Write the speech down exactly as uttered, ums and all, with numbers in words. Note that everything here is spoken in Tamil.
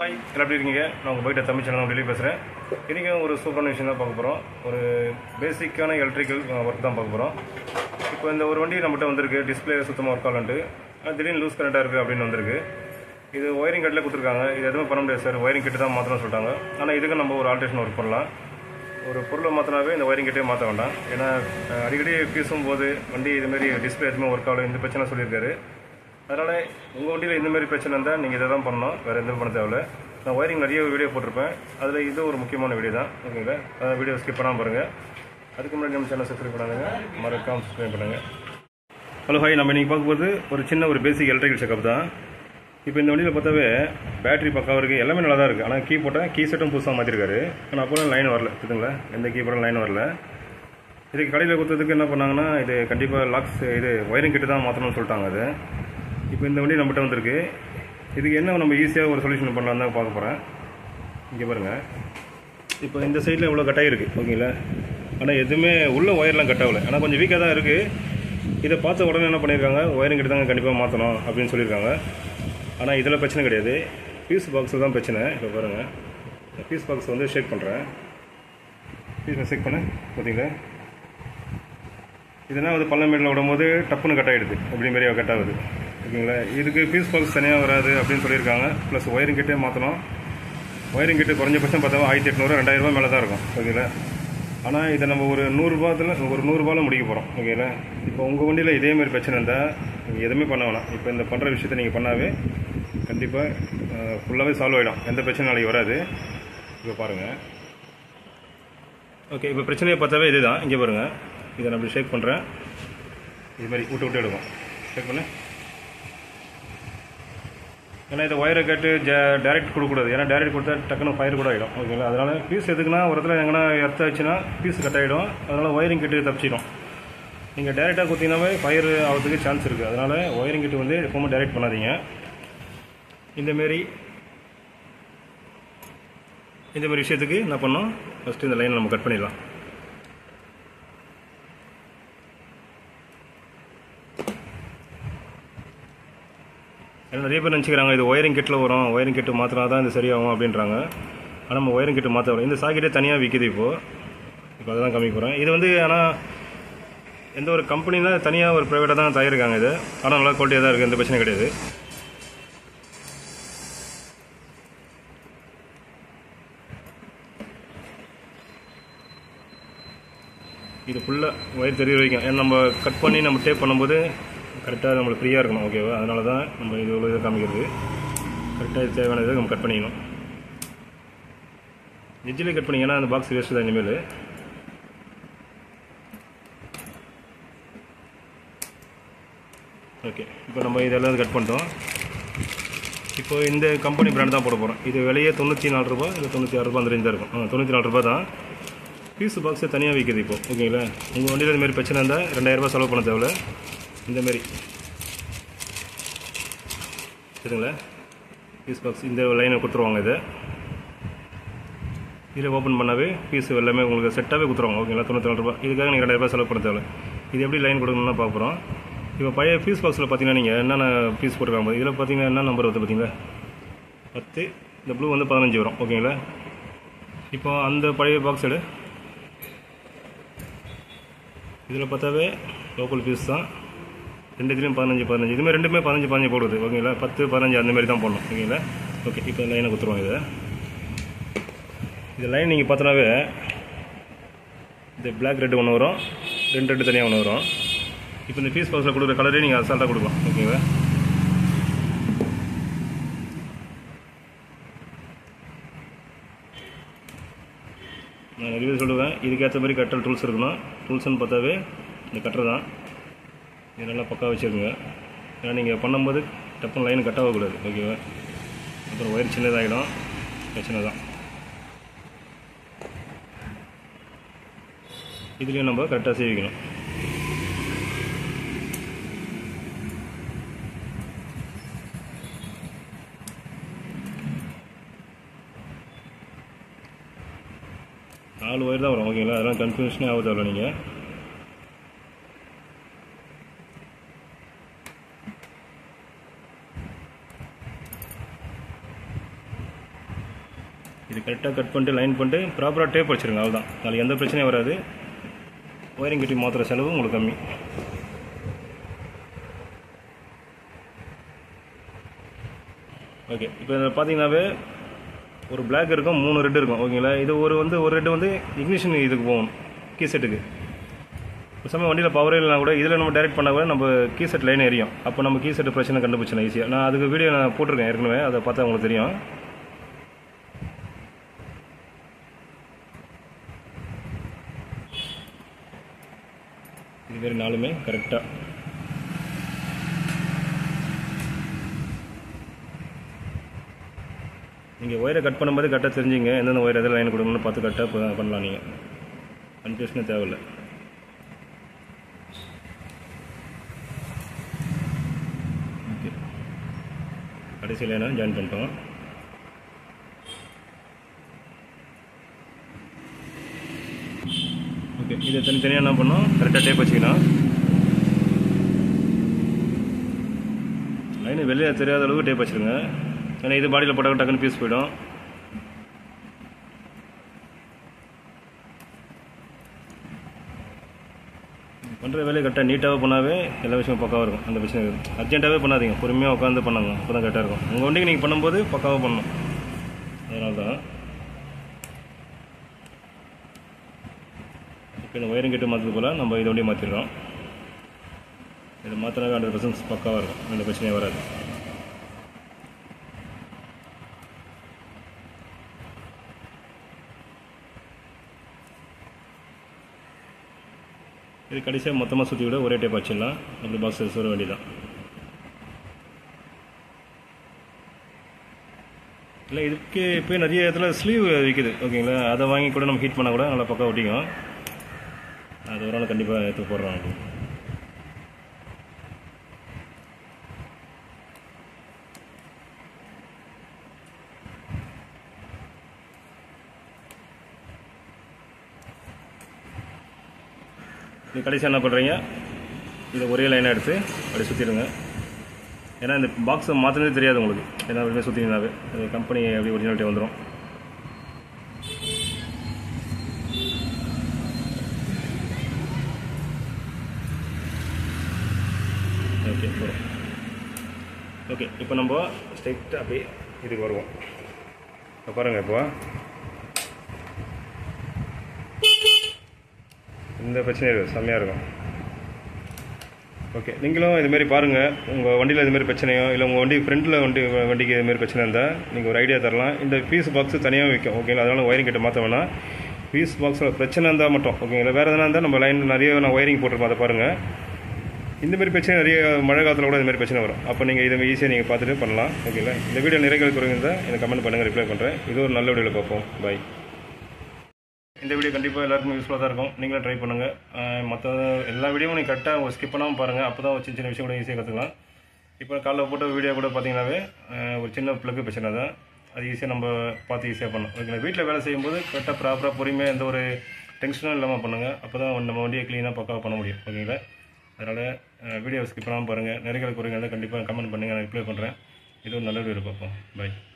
ஹாய், எல்லாம் எப்படி இருக்கீங்க? நான் உங்கள் போய்ட்டு தமிழ் சேனல் டெல்லி பேசுகிறேன். இன்றைக்கும் ஒரு சூப்பரான விஷயம் தான் பார்க்க போகிறோம். ஒரு பேசிக்கான எலக்ட்ரிக்கல் ஒர்க் தான் பார்க்க போகிறோம். இப்போ இந்த ஒரு வண்டி நம்மகிட்ட வந்திருக்கு, டிஸ்பிளே சுத்தமாக ஒர்க் ஆகலன்ட்டு திடீர்னு லூஸ் கரண்ட்டாக இருக்குது அப்படின்னு வந்திருக்கு. இது ஒயரிங் கட்டில் கொடுத்துருக்காங்க. இது எதுவுமே பண்ண முடியாது சார், ஒயரிங் கிட்ட தான் மாற்றணும்னு சொல்லிட்டாங்க. ஆனால் இதுக்கு நம்ம ஒரு ஆல்ட்ரேஷன் ஒர்க் பண்ணலாம். ஒரு பொருளை மாற்றினாவே இந்த ஒயரிங் கிட்டே மாற்ற வேண்டாம். ஏன்னா அடிக்கடி பேசும்போது வண்டி இதுமாரி டிஸ்பிளே எதுவுமே ஒர்க் ஆகல, இந்த பிரச்சனை சொல்லியிருக்காரு. அதனால் உங்கள் வண்டியில் இந்தமாரி பிரச்சனை இருந்தால் நீங்கள் இதை தான் பண்ணணும், வேறு எதுவும் பண்ண தேவையில்ல. நான் ஒயரிங் நிறைய வீடியோ போட்டிருப்பேன், அதில் இது ஒரு முக்கியமான வீடியோ தான். ஓகேங்களா? அதாவது வீடியோ ஸ்கிப் பண்ணாமல் பாருங்கள். அதுக்கு முன்னாடி நம்ம சேனல் சப்ஸ்கிரைப் பண்ணாதுங்க, மறக்காமல் சப்ஸ்கிரைப் பண்ணுங்கள். ஹலோ ஹாய், நம்ம இன்றைக்கி பார்க்கும்போது ஒரு சின்ன ஒரு பேசிக் எலக்ட்ரிக்கல் செக்அப் தான். இப்போ இந்த வண்டியில் பார்த்தாவே பேட்டரி பக்காவாக இருக்குது, எல்லாமே நல்லா தான் இருக்குது. ஆனால் கீ போட்டால் கீ செட்டும் புதுசாக மாற்றிருக்காரு. ஆனால் அப்போ லைன் வரல, இருக்குதுங்களா? எந்த கீ போட்டாலும் லைன் வரல. இதுக்கு கடையில் கொடுத்ததுக்கு என்ன பண்ணாங்கன்னா, இது கண்டிப்பாக லாக்ஸ் இது ஒயரிங் கிட்ட தான் மாற்றணும்னு சொல்லிட்டாங்க. அது இப்போ இந்த வண்டி நம்மகிட்ட வந்திருக்கு. இதுக்கு என்ன நம்ம ஈஸியாக ஒரு சொல்யூஷன் பண்ணலாம் தான் பார்க்க போகிறேன். இங்கே பாருங்கள், இப்போ இந்த சைடில் இவ்வளோ கட்டாகி இருக்குது. ஓகேங்களா? ஆனால் எதுவுமே உள்ள ஒயர்லாம் கட் ஆகலை, ஆனால் கொஞ்சம் வீக்காக தான் இருக்குது. இதை பார்த்த உடனே என்ன பண்ணியிருக்காங்க, ஒயரிங் கிட்ட தாங்க கண்டிப்பாக மாற்றணும் அப்படின்னு சொல்லியிருக்காங்க. ஆனால் இதில் பிரச்சனை கிடையாது, பீஸ் பாக்ஸில் தான் பிரச்சனை. இப்போ பாருங்கள், பீஸ் பாக்ஸ் வந்து ஷேக் பண்ணுறேன். பீஸை ஷேக் பண்ண பார்த்தீங்களா? இதெல்லாம் வந்து பள்ளமேட்டில் விடும்போது டப்புன்னு கட் ஆகிடுது, இப்படி மாரியாக கட் ஆகுது. ஓகேங்களா? இதுக்கு பீஸ் பாக்ஸ் தனியாக வராது அப்படின்னு சொல்லியிருக்காங்க. ப்ளஸ் ஒயரிங் கிட்டே மாற்றணும். ஒயரிங் கிட்ட குறைஞ்சபட்சம் பார்த்தா ஆயிரத்தி எட்நூறு ரெண்டாயிரம் ரூபா மேலே தான் இருக்கும். ஓகேங்களா? ஆனால் இதை நம்ம ஒரு நூறுரூபாத்தில் ஒரு நூறுரூபாவில் முடிக்க போகிறோம். ஓகேங்களா? இப்போ உங்கள் வண்டியில் இதேமாதிரி பிரச்சனை இருந்தால் நீங்கள் எதுவுமே பண்ண வேணாம். இப்போ இந்த பண்ணுற விஷயத்தை நீங்கள் பண்ணாவே கண்டிப்பாக ஃபுல்லாகவே சால்வ் ஆகிடும், எந்த பிரச்சனை நாளைக்கு வராது. இப்போ பாருங்கள். ஓகே, இப்போ பிரச்சனையை பார்த்தாவே இது தான். இங்கே பாருங்கள், இதை நான் அப்படி ஷேக் பண்ணுறேன். இது மாதிரி விட்டு விட்டு எடுக்கும். ஷேக் பண்ணு. ஏன்னா இதை ஒயரை கேட்டு ஜ டேரெக்ட் கொடுக்கக்கூடாது. ஏன்னா டேரெக்ட் கொடுத்தா டக்குன்னு ஃபயர் கூட ஆகிடும். ஓகேங்களா? அதனால் பீஸ் எதுக்குன்னா, ஒரு இடத்துல எங்கன்னா எர்த்த ஆச்சுன்னா பீஸ் கட் ஆகிடும். அதனால் ஒயரிங் கிட்டு தப்பிச்சிடும். நீங்கள் டேரெக்டாக கொடுத்தீங்கன்னாவே ஃபயர் ஆகிறதுக்கு சான்ஸ் இருக்குது. அதனால் ஒயரிங் கிட்டு வந்து எப்பவுமே டேரெக்ட் பண்ணாதீங்க. இந்தமாரி இந்தமாரி விஷயத்துக்கு என்ன பண்ணோம், ஃபஸ்ட்டு இந்த லைனை நம்ம கட் பண்ணிடலாம். ஏன்னா நிறைய பேர் நினச்சிக்கிறாங்க இது ஒயரிங் கிட்டில் வரும், ஒயரிங் கிட்டு மாற்றினா தான் இது சரியாகும் அப்படின்றாங்க. ஆனால் நம்ம ஒயரிங் கிட்டு மாற்ற வரும். இந்த சாக்கெட்டே தனியாக விற்கிது இப்போது. இப்போ அதை தான் காமிக்க போகிறேன். இது வந்து ஆனால் எந்த ஒரு கம்பெனியில் தனியாக ஒரு ப்ரைவேட்டாக தான் தயாரிக்காங்க இது. ஆனால் நல்லா குவாலிட்டியாக தான் இருக்குது, எந்த பிரச்சனையும் கிடையாது. இது ஃபுல்லாக ஒயர் தெரிய வைக்கும். ஏன்னா நம்ம கட் பண்ணி நம்ம டேப் பண்ணும்போது கரெக்டாக நம்மளுக்கு ஃப்ரீயாக இருக்கணும். ஓகேவா? அதனால தான் நம்ம இது இவ்வளோ இதை காமிக்கிறது. கரெக்டாக இது தேவையான இதை நம்ம கட் பண்ணிக்கணும். எஜ்ஜிலே கட் பண்ணிங்கன்னா அந்த பாக்ஸ் வேஸ்ட்டு தான் இனிமேல். ஓகே, இப்போ நம்ம இதெல்லாம் கட் பண்ணிட்டோம். இப்போ இந்த கம்பெனி பிராண்ட் தான் போட போகிறோம். இது விலையே தொண்ணூற்றி நாலு ரூபா இல்லை தொண்ணூற்றி ஆறு ரூபா அந்த ரேஞ்ச் தான் இருக்கும். ஆ தொண்ணூற்றி நாலு ரூபா தான். பீஸ் பாக்ஸை தனியாக விற்கிது இப்போ. ஓகேங்களா? உங்கள் வண்டியில் இதுமாரி பிரச்சனை இருந்தால் ரெண்டாயிரரூபா செலவு பண்ண தேவையில்ல. இந்தமாரி சரிங்களா? பீஸ் பாக்ஸ் இந்த லைனை கொடுத்துருவாங்க. இதை இதில் ஓப்பன் பண்ணாவே பீஸ் எல்லாமே உங்களுக்கு செட்டாகவே கொடுத்துருவாங்க. ஓகேங்களா? தொண்ணூற்றி நாலு ரூபா. இதுக்காக நீங்கள் ரெண்டாயிரரூபா செலவு பண்ண தேவை. இது எப்படி லைன் கொடுக்கணும்னா பார்க்குறோம். இப்போ பழைய பீஸ் பாக்ஸில் பார்த்தீங்கன்னா நீங்கள் என்னென்ன பீஸ் போட்டுருக்காங்க, இதில் பார்த்தீங்கன்னா என்ன நம்பர் வருது பார்த்தீங்களா? பத்து. இந்த ப்ளூ வந்து பதினஞ்சு வரும். ஓகேங்களா? இப்போ அந்த பழைய பாக்ஸ் எடு. இதில் பார்த்தாவே லோக்கல் பீஸ் தான். ரெண்டு இதுலேயும் பதினஞ்சு பதினஞ்சு இதுமாதிரி ரெண்டுமே பதினஞ்சு பதினஞ்சு போடுது. ஓகேங்களா? பத்து பதினஞ்சு அந்தமாரி தான் போடணும். ஓகேங்களா? ஓகே, இப்போ லைனை கொடுத்துருவோம். இதை இந்த லைன் நீங்கள் பார்த்தனாவே இந்த பிளாக் ரெட்டு ஒன்று வரும், ரெண்டு ரெண்டு தனியாக ஒன்று வரும். இப்போ இந்த பீஸ் பாக்ஸில் கொடுக்குற கலரே நீங்கள் அசால்ட்டாக கொடுக்கலாம். ஓகேங்களா? நான் நிறைய சொல்லுவேன், இதுக்கேற்ற மாதிரி கட்டல் டூல்ஸ் இருக்கணும். டூல்ஸ்ன்னு பார்த்தாவே இந்த கட்டர் தான். இது நல்லா பக்கா வச்சுருங்க. ஏன்னா நீங்கள் பண்ணும்போது டப்புன்னு லைன் கட் ஆகக்கூடாது. ஓகேவா? அப்புறம் ஒயர் சின்னதாகிடும், பிரச்சனை தான். இதுலேயும் நம்ம கரெக்டாக சேவிக்கணும். நாலு ஒயர் தான் வரும். ஓகேங்களா? அதெல்லாம் கன்ஃபியூஷனே ஆக தேவையில்ல. நீங்கள் இது கரெக்டாக கட் பண்ணிட்டு லைன் பண்ணிட்டு ப்ராப்பராக டேப் வச்சுருங்க. அவ்வளோதான், நாளைக்கு எந்த பிரச்சனையும் வராது. ஒயரிங் கிட்டி மாற்றுற செலவு உங்களுக்கு கம்மி. ஓகே, இப்போ இதில் பார்த்தீங்கன்னாவே ஒரு பிளாக் இருக்கும், மூணு ரெட்டு இருக்கும். ஓகேங்களா, இது ஒரு வந்து ஒரு ரெட்டு வந்து இக்னிஷன் இதுக்கு போகணும், கீ செட்டுக்கு. ஒரு சமயம் வண்டியில் பவரே இல்லைனா கூட இதில் நம்ம டைரெக்ட் பண்ணால் கூட நம்ம கீ செட் லைன் எரியும். அப்போ நம்ம கீ செட்டு பிரச்சனை கண்டுபிடிச்சலாம் ஈஸியாக. நான் அதுக்கு வீடியோ நான் போட்டிருக்கேன் ஏற்கனவே, அதை பார்த்தா உங்களுக்கு தெரியும். இதுமாரி நாலுமே கரெக்டாக நீங்கள் ஒயரை கட் பண்ணும்போது கரெக்டாக தெரிஞ்சுங்க எந்தெந்த ஒயர் எதில் லைன் கொடுக்கணும்னு பார்த்து கரெக்டாக பண்ணலாம். நீங்கள் கன்ஃபியூஷனே தேவையில்லை. ஓகே, கடைசி லைனாக ஜாயின் பண்ணிட்டோம். ஓகே, இதை தனித்தனியாக என்ன பண்ணோம், கரெக்டாக டேப் வச்சுக்கணும். லைனு வெளியே தெரியாத அளவுக்கு டேப் வச்சுருங்க. ஏன்னா இது பாடியில் போட்டால் டக்குன்னு பீஸ் போயிடும். பண்ணுற வேலையை கரெக்டாக நீட்டாகவே பண்ணாவே எல்லா விஷயமும் பக்காவாக இருக்கும். அந்த பிரச்சனை அர்ஜென்ட்டாகவே பண்ணாதீங்க, பொறுமையாக உட்காந்து பண்ணாங்க, அப்போ தான் கரெக்டாக இருக்கும். உங்கள் வண்டிக்கு நீங்கள் பண்ணும்போது பக்காவாக பண்ணணும். அதனால தான் இப்போ இந்த ஒயரிங் கிட்ட மாற்றது போல் நம்ம இதை வண்டியை மாற்றிடுறோம். இதை மாற்றினாவே ஹண்ட்ரட் பர்சன்ட் பக்காவாக இருக்கும், எந்த பிரச்சனையும் வராது. இது கடைசியாக மொத்தமாக சுற்றி விட ஒரே டேப் வச்சிடலாம். அப்படி பாக்ஸ் சொல்ல வேண்டியதான். இல்லை, இதுக்கு இப்போ நிறைய இடத்துல ஸ்லீவ் விற்கிது. ஓகேங்களா, அதை வாங்கி கூட நம்ம ஹீட் பண்ணால் கூட நல்லா பக்கம் ஒட்டிக்கும். அது ஒரு நாள் கண்டிப்பாக எடுத்து போடுறோம். இது கடைசியாக என்ன பண்ணுறீங்க, இதை ஒரே லைனாக எடுத்து அப்படி சுற்றிடுங்க. ஏன்னா இந்த பாக்ஸை மாற்றினதே தெரியாது உங்களுக்கு. ஏன்னா அப்படியே சுற்றினாவே அது கம்பெனி அப்படி ஒரிஜினாலிட்டி வந்துடும். ஓகே, போகிறோம். ஓகே, இப்போ நம்ம ஸ்ட்ரைட்டாக அப்படியே இதுக்கு வருவோம். இப்போ பாருங்கள், இப்போ இந்த பிரச்சனை இருக்குது, செம்மையாக இருக்கும். ஓகே, நீங்களும் இதுமாரி பாருங்கள். உங்கள் வண்டியில் இதுமாரி பிரச்சனையோ இல்லை உங்கள் வண்டி ஃப்ரெண்டில் வண்டி வண்டிக்கு இதுமாரி பிரச்சனை இருந்தால் நீங்கள் ஒரு ஐடியா தரலாம். இந்த பீஸ் பாக்ஸு தனியாக வைக்கும். ஓகேங்களா, அதனால் ஒயரிங் கிட்ட மாற்ற வேணாம். பீஸ் பாக்ஸில் பிரச்சனை இருந்தால் மட்டும் ஓகேங்களா. வேறு எதனா இருந்தால் நம்ம லைன் நிறைய நான் ஒயரிங் போட்டிருப்போம், அதை பாருங்கள். இந்தமாரி பிரச்சனை நிறைய மழை காலத்தில் கூட இதுமாரி பிரச்சனை வரும். அப்போ நீங்கள் இதை ஈஸியாக நீங்கள் பார்த்துட்டு பண்ணலாம். ஓகேங்களா, இந்த வீடியோ நிறைய குறைந்தால் எனக்கு கமெண்ட் பண்ணுங்கள், ரிப்ளை பண்ணுறேன். இது ஒரு நல்ல வீடியோவில் பார்ப்போம். பாய். இந்த வீடியோ கண்டிப்பாக எல்லாருக்கும் யூஸ்ஃபுல்லாக தான் இருக்கும். நீங்களும் ட்ரை பண்ணுங்கள். மற்ற எல்லா வீடியோவும் நீங்கள் கரெக்டாக ஒரு ஸ்கிப் பண்ணாமல் பாருங்கள். அப்போ தான் ஒரு சின்ன சின்ன விஷயம் கூட ஈஸியாக கற்றுக்கலாம். இப்போ காலைல போட்ட வீடியோ கூட பார்த்தீங்கன்னாவே ஒரு சின்ன ப்ளக்கு பிரச்சனை தான். அது ஈஸியாக நம்ம பார்த்து ஈஸியாக பண்ணணும். ஓகேங்களா, வீட்டில் வேலை செய்யும்போது கரெக்டாக ப்ராப்பராக பொறுமையாக எந்த ஒரு டென்ஷனும் இல்லாமல் பண்ணுங்கள். அப்போ தான் நம்ம வண்டியை க்ளீனாக பக்காவாக பண்ண முடியும். ஓகேங்களா, அதனால் வீடியோ ஸ்கிப் பண்ணாமல் பாருங்கள். நிறைய குறைங்க கண்டிப்பாக கமெண்ட் பண்ணுங்கள், நான் ரிப்ளை பண்ணுறேன். இது ஒரு நல்ல வீடியோ பார்ப்போம். பாய்.